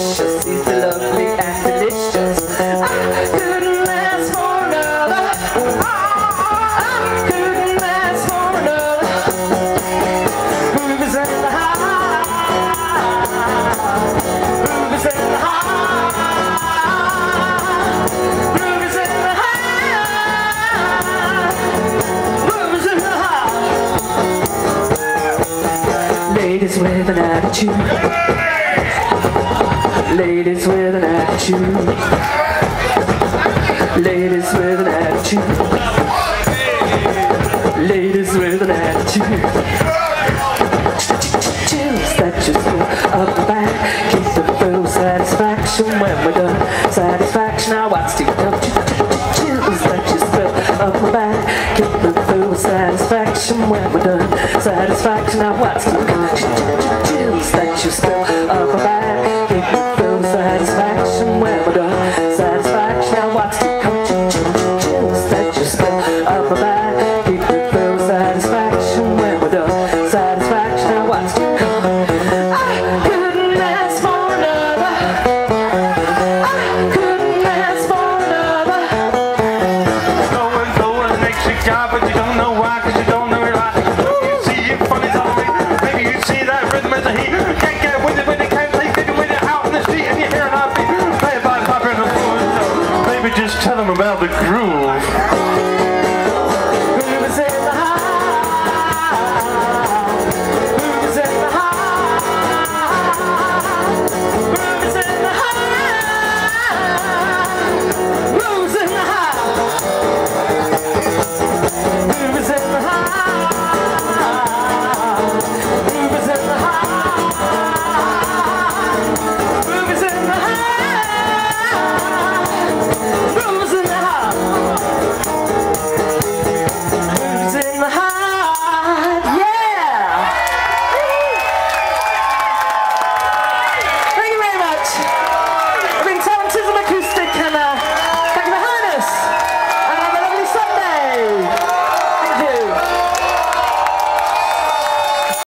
vicious, easy, lovely and delicious. I couldn't last for another. I couldn't last for another. Ruby's in the heart. Ruby's in the heart. Ruby's in the heart. Ruby's in the heart. Ladies with an attitude. Ladies with an attitude. Ladies with an attitude. Ladies with an attitude. Chills that just go up the back. Keep the full satisfaction when we're done. Satisfaction, now what's to come? Chills that just go up the back. Keep the full satisfaction when we're done. Satisfaction, now what's to come? Chills that just go up the back. Keep the full satisfaction when we're done. Satisfaction, now what's to come? Chills that just go up the back. Keep the full satisfaction when we're done. Satisfaction, now what's to come? I couldn't ask for another. I couldn't ask for another. Going makes you cry, but you don't know why, cause you don't know it right. You see it funny something, maybe you see that rhythm as a heat. Can't get with it when you can't take it when you're out in the street and you hear an heartbeat. Play it by the pop in the floor. Maybe just tell them about the groove.